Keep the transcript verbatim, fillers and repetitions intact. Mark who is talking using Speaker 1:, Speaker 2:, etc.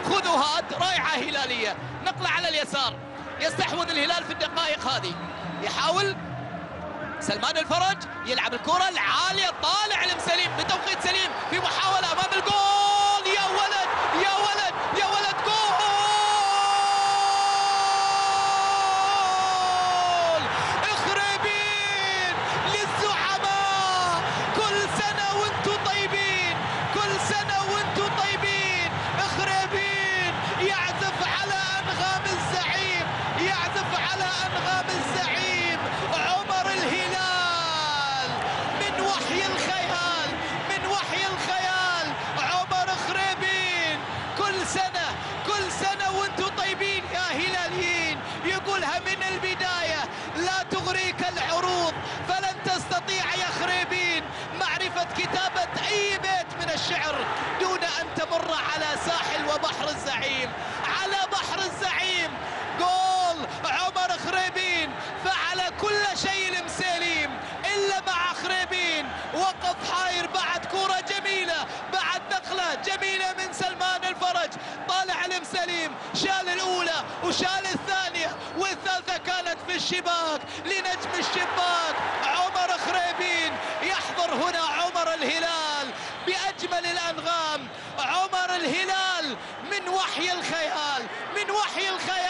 Speaker 1: خذوا هات، رائعة هلالية. نقلة على اليسار، يستحوذ الهلال في الدقائق هذه. يحاول سلمان الفرج يلعب الكرة العالية، طالع المسليم بتوقيت سليم في محاولة أمام الجول. يا ولد يا ولد يا ولد، جول! إخربين للزعماء، كل سنة وانتم طيبين، كل سنة وانتم طيبين. إخربين يعزف على أنغام الزعيم، يعزف على أنغام الزعيم عمر الهلال. من وحي الخيال، من وحي الخيال، عمر إخربين. كل سنة كل سنة وانتم طيبين يا هلاليين. يقولها من البداية: لا تغريك العروض فلن تستطيع يا خريبين معرفة كتابة أي بيت من الشعر دون أن تمر على ساحل وبحر الزعيم، على بحر الزعيم. جول عمر خريبين، فعل كل شيء المسليم إلا مع خريبين. وقف حاير بعد كرة جميلة، بعد نقلة جميلة من سلمان الفرج. طالع المسليم، شال الأولى وشال الثانية، والثالثة كانت في الشباك لنجم الشباك عمر خريبين. يحضر هنا عمر الهلال بأجمل الأنغام. عمر الهلال من وحي الخيال، من وحي الخيال.